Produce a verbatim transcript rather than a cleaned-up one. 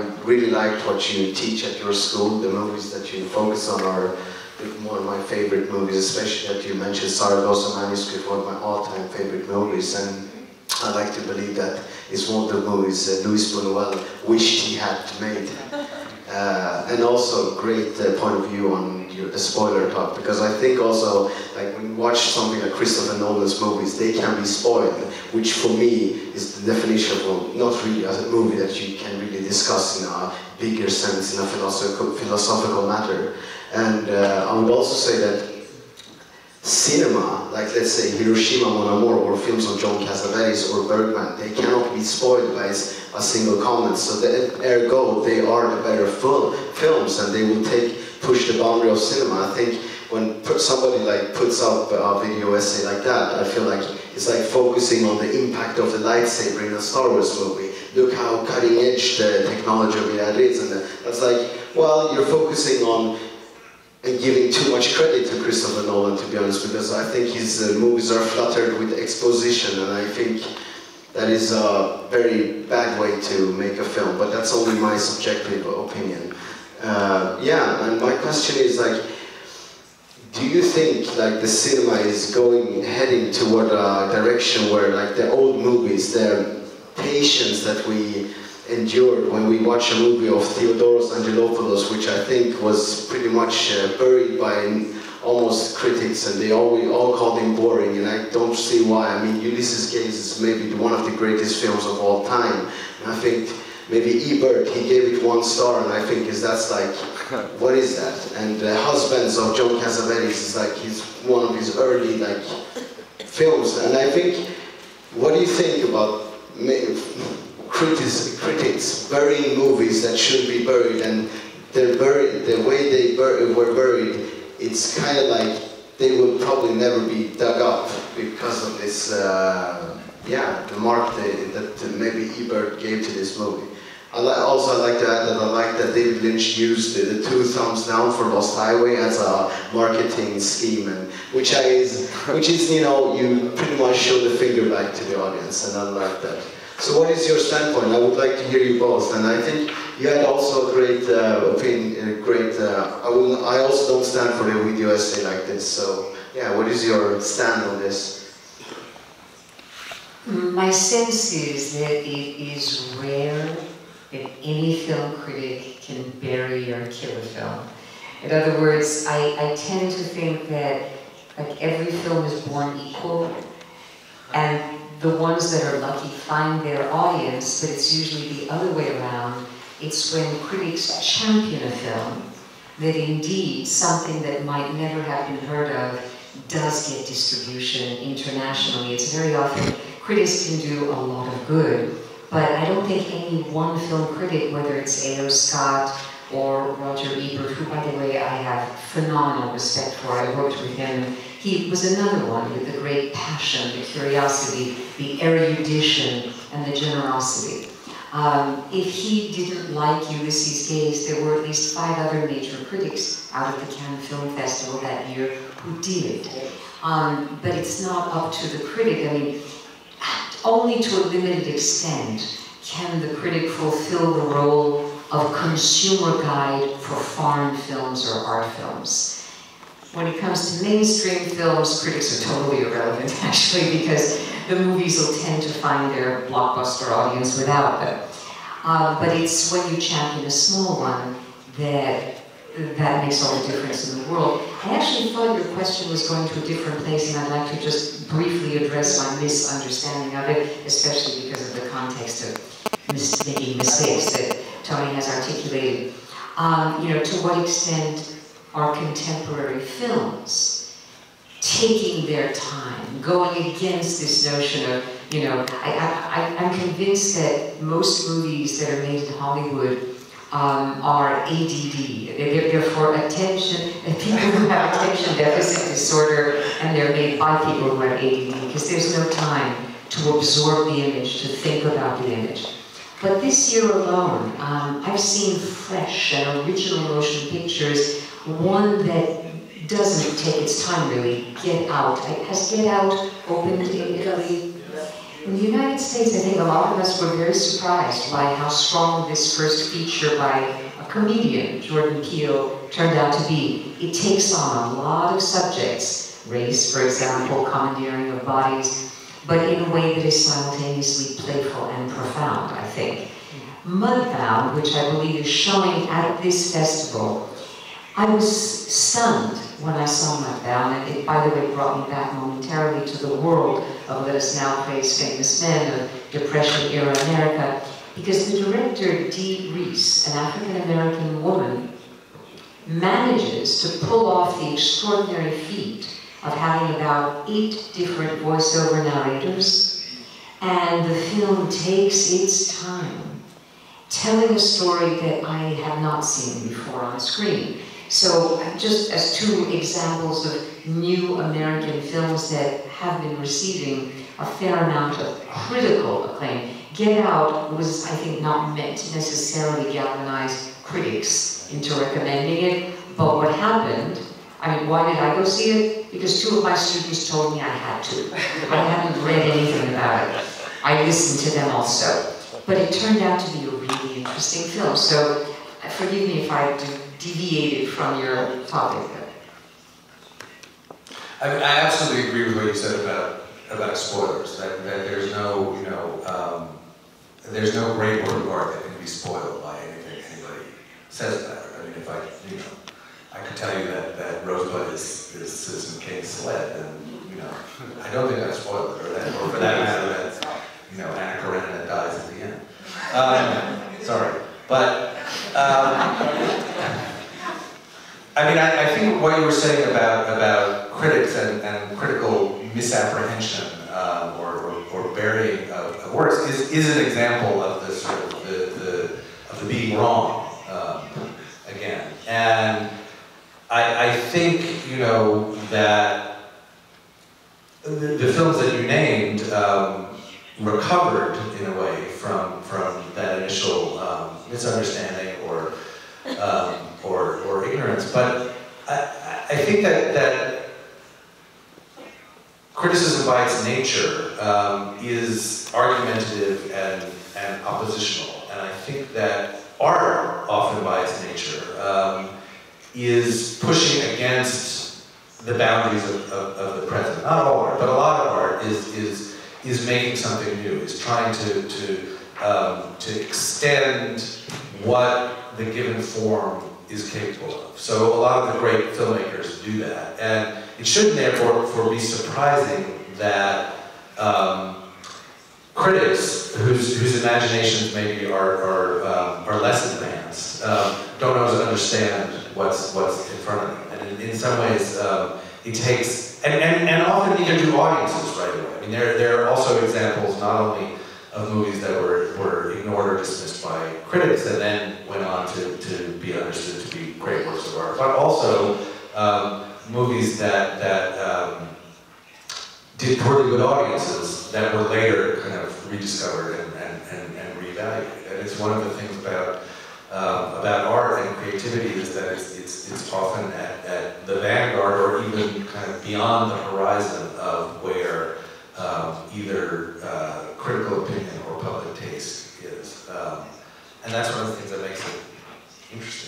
really liked what you teach at your school. The movies that you focus on are one of my favorite movies, especially that you mentioned Saragossa Manuscript, one of my all-time favorite movies. And I like to believe that it's one of the movies uh, Luis Buñuel wished he had made. Uh, and also great uh, point of view on your, the spoiler talk, because I think also, like when you watch something like Christopher Nolan's movies, they can be spoiled, which for me is the definition of, not really as a movie that you can really discuss in a bigger sense, in a philosophical, philosophical matter. And uh, I would also say that cinema, like let's say Hiroshima Mon Amour or films of John Cassavetes or Bergman, they cannot be spoiled by a single comment. So the, ergo, they are the better full films, and they will take push the boundary of cinema. I think when somebody like puts up a video essay like that, I feel like it's like focusing on the impact of the lightsaber in a Star Wars movie. Look how cutting edge the technology of that is, and that's like, well, you're focusing on and giving too much credit to Christopher Nolan, to be honest, because I think his uh, movies are fluttered with exposition, and I think that is a very bad way to make a film, but that's only my subjective opinion. Uh, yeah, and my question is like, do you think like the cinema is going, heading toward a direction where like the old movies, the patience that we endured when we watch a movie of Theodoros Angelopoulos, which I think was pretty much uh, buried by almost critics, and they all, we all called him boring, and I don't see why. I mean, Ulysses Gaze is maybe one of the greatest films of all time, and I think maybe Ebert, he gave it one star, and I think is that's like, what is that? And uh, Husbands of John Cassavetes is like his, one of his early like films, and I think, what do you think about critics, critics burying movies that should be buried, and they're buried, the way they bur were buried, it's kind of like they will probably never be dug up because of this, uh, yeah, the mark they, that maybe Ebert gave to this movie. I li also I'd like to add that I like that David Lynch used the, the two thumbs down for Lost Highway as a marketing scheme, and which is, which is, you know, you pretty much show the finger back to the audience, and I like that. So what is your standpoint? I would like to hear you both, and I think you had also a great uh, opinion, a great, uh, I, will, I also don't stand for a video essay like this, so yeah, what is your stand on this? My sense is that it is rare that any film critic can bury or kill a film. In other words, I, I tend to think that like every film is born equal, and the ones that are lucky find their audience, but it's usually the other way around. It's when critics champion a film that indeed something that might never have been heard of does get distribution internationally. It's very often, critics can do a lot of good, but I don't think any one film critic, whether it's A O Scott or Roger Ebert, who, by the way, I have phenomenal respect for. I worked with him. He was another one with the great passion, the curiosity, the erudition, and the generosity. Um, if he didn't like Ulysses Gaze, there were at least five other major critics out of the Cannes Film Festival that year who did. Um, but it's not up to the critic. I mean, only to a limited extent can the critic fulfill the role of consumer guide for foreign films or art films. When it comes to mainstream films, critics are totally irrelevant, actually, because the movies will tend to find their blockbuster audience without them. Uh, but it's when you champion a small one that that makes all the difference in the world. I actually thought your question was going to a different place, and I'd like to just briefly address my misunderstanding of it, especially because of the context of mis making mistakes that Tony has articulated. Um, you know, to what extent are contemporary films taking their time, going against this notion of, you know, I, I, I'm convinced that most movies that are made in Hollywood um, are A D D. They're, they're for attention, people who have attention deficit disorder, and they're made by people who have A D D, because there's no time to absorb the image, to think about the image. But this year alone, um, I've seen fresh and original motion pictures, one that doesn't take its time really, Get Out. Has Get Out opened in Italy? In the United States, I think a lot of us were very surprised by how strong this first feature by a comedian, Jordan Peele, turned out to be. It takes on a lot of subjects, race, for example, commandeering of bodies, but in a way that is simultaneously playful and profound, I think. Mudbound, which I believe is showing at this festival, I was stunned when I saw Mudbound, and it, by the way, brought me back momentarily to the world of Let Us Now Praise Famous Men, of Depression-era America, because the director, Dee Reese, an African-American woman, manages to pull off the extraordinary feat of having about eight different voiceover narrators, and the film takes its time, telling a story that I have not seen before on screen. So just as two examples of new American films that have been receiving a fair amount of critical acclaim. Get Out was, I think, not meant to necessarily galvanize critics into recommending it, but what happened, I mean, why did I go see it? Because two of my students told me I had to. I hadn't read anything about it. I listened to them also. But it turned out to be a really interesting film, so forgive me if I deviated from your topic. I, mean, I absolutely agree with what you said about about spoilers. That, that there's no, you know, um, there's no great work of art that can be spoiled by anything anybody says about it. I mean, if I, you know, I could tell you that that Rosebud is, is Citizen Kane's sled, and you know, I don't think I spoiled it, or that, or for that matter, that you know, Anna Karenina dies at the end. Um, sorry, but. Um, I mean, I, I think what you were saying about, about critics and, and critical misapprehension um, or, or, or burying of, of works is, is an example of the sort of the, the, of the being wrong um, again. And I, I think, you know, that the, the films that you named um, recovered in a way from, from that initial um, misunderstanding or Um, or, or ignorance, but I, I think that, that criticism by its nature um, is argumentative and, and oppositional, and I think that art, often by its nature, um, is pushing against the boundaries of, of, of the present. Not all art, but a lot of art is, is, is making something new, is trying to, to, um, to extend what the given form is capable of. So a lot of the great filmmakers do that. And it shouldn't therefore for be surprising that um, critics whose, whose imaginations maybe are, are, um, are less advanced um, don't always understand what's, what's in front of them. And in, in some ways, um, it takes, and, and, and often neither do audiences right away. I mean, there, there are also examples not only of movies that were, were ignored or dismissed by critics and then went on to, to be understood to be great works of art, but also um, movies that, that um, did poorly with audiences that were later kind of rediscovered and, and, and, and reevaluated. And it's one of the things about, um, about art and creativity is that it's, it's, it's often at, at the vanguard or even kind of beyond the horizon of where um, either uh, critical opinion or public taste is. Um, and that's one of the things that makes it interesting.